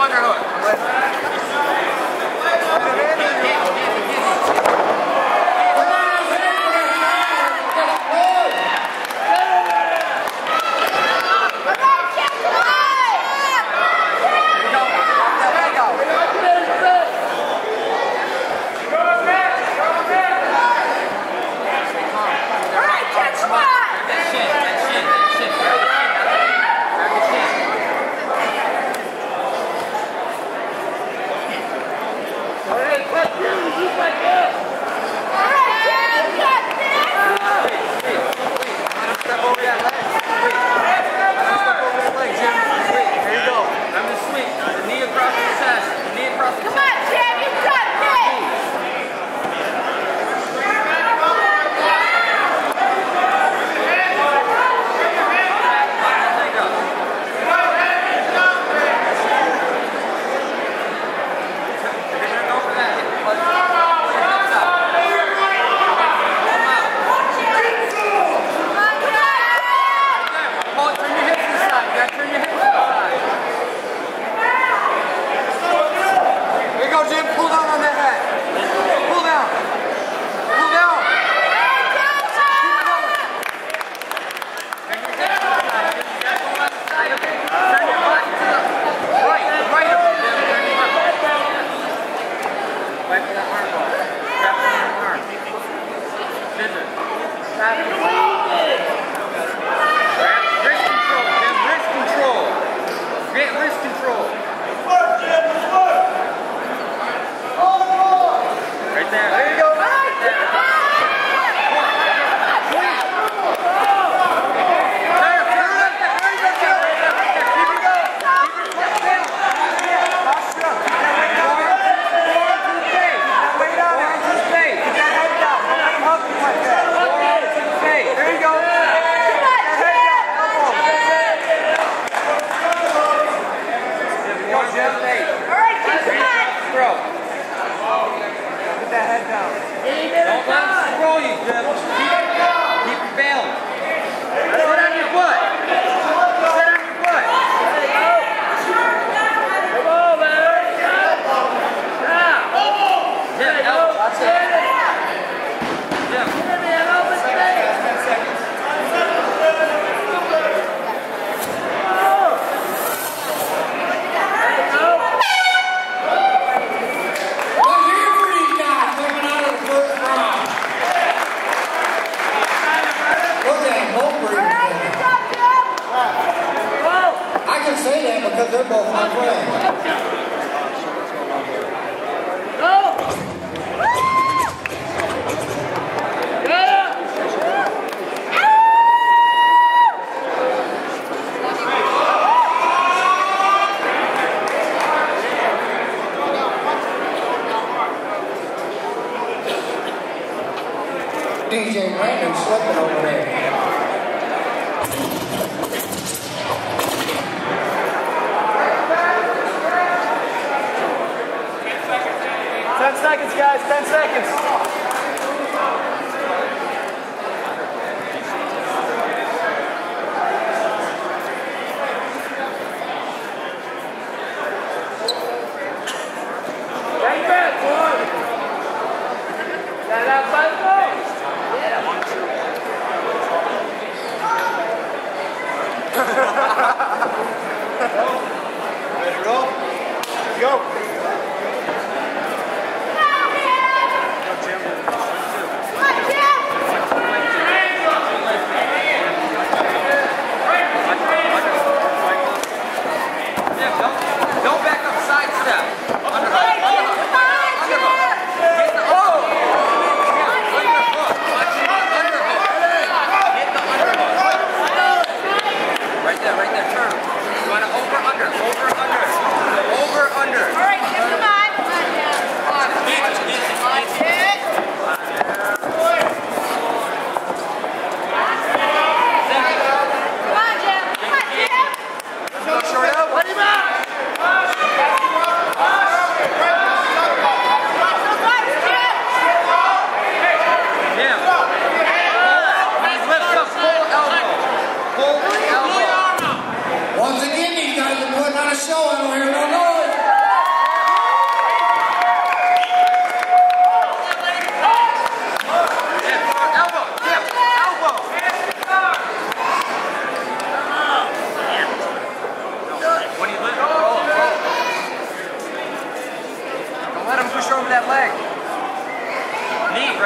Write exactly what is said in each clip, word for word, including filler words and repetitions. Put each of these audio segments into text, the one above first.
underhook. Because they're both my friends. D J Brandon slipping over there. Ten seconds, guys, ten seconds. Take back, boy. Got it out by the ball. Ready to roll? Let's go. Don't back up, side step. Underhook. Underhook. Get the oh! Underhook. Underhook. Get the underhook. Right there, right there. Turn. You want to over, under, over, under, over, under. All right, come on. Watch it. Watch it. Come on, Jim. Come on, Jim. Go short out. Let him out. Once again, these guys are putting on a show. I don't hear no noise.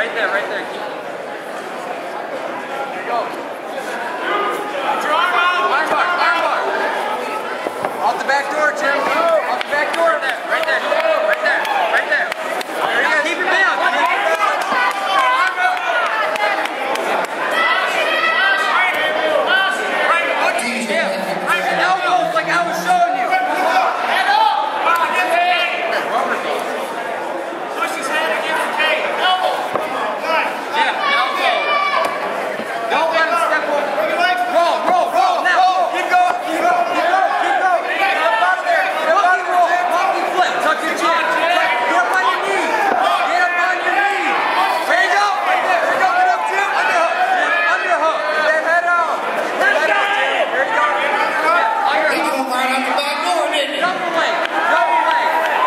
right there, right there. Keep Go. Arm bar, arm bar. Out the back door, Jim. Out the back door there. Right there. Right there. Right there. There you go. Keep your balance. Elbows like I was showing you. Push his head against the cage. Elbow. Jim, elbow. Don't let him step over. Roll, roll, roll. Now, keep going. Keep going. Keep going. Keep going. Get up out of there. Get up out of there. Monkey flip. Tuck your chin. Get up on your knee. Get up on your knee. There you go. Right there. There you go. Get up, Jim. Underhook. Jim, underhook. Get that head out. Get that out, Jim. There you go. He come right out the back door, didn't he? Double leg. Double leg.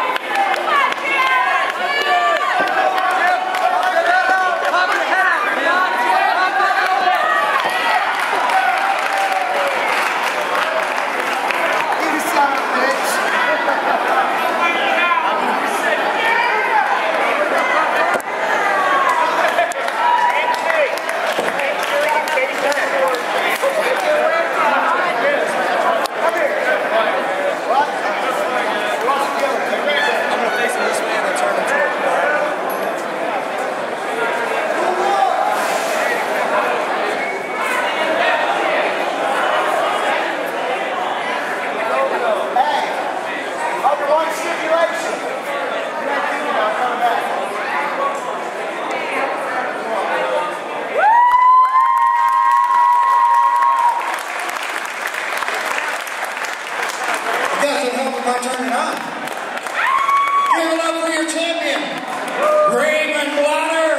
Jim, pop your head out. Pop your head out. Jim. Pop your head out. You son of a bitch. I'm gonna face this man and turn him toward the bar. Hey, under one stipulation. You ain't thinking about coming back. You guys will help by turning on. Give it up for your champion, Raymond Blotter.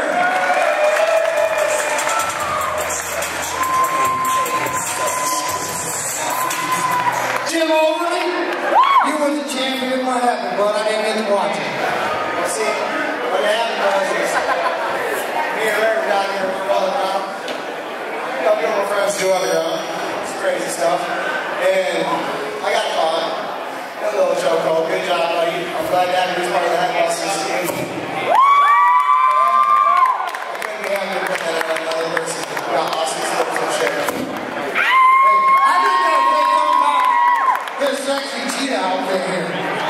Jim Overly, you was the champion. What happened, bud? I didn't get to watch it. Well, see, what happened was is me and Larry got here for a while. A couple of my friends do underground. It's crazy stuff. And I got caught. A little joke called. Good job, buddy. I'm glad that was part of that busting team. I couldn't be happy to put that on another person. We got awesome stuff to share. I think I was talking about this sexy cheetah outfit here.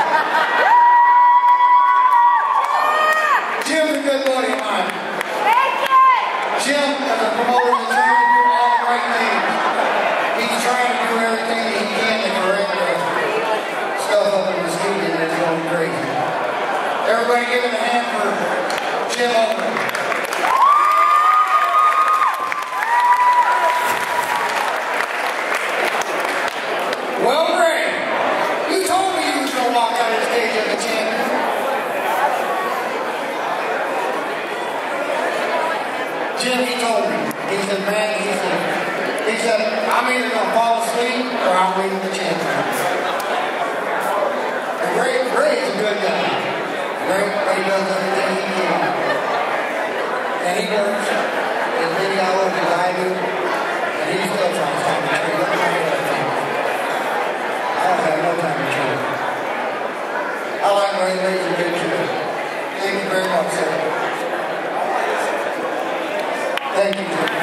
Jim's a good buddy of mine. Jim, as a promoter, is trying to do all the right things. He's trying to do everything that he can to correct the stuff up in the studio that's going crazy. Everybody give him a hand for Jim Overly. Well, Ray, you told me you was going to walk out of the stage as a champion. Jim, he told me. He said, man, he said, he said, I'm either going to fall asleep or I'm leaving the champion. And Ray, Ray is a good guy. Ray, Ray does everything he can. And he works as many hours as I do. And he still tries to train. I don't have no time to train. I like Ray. Ray's a good kid. Thank you very much, sir. Thank you, Jim.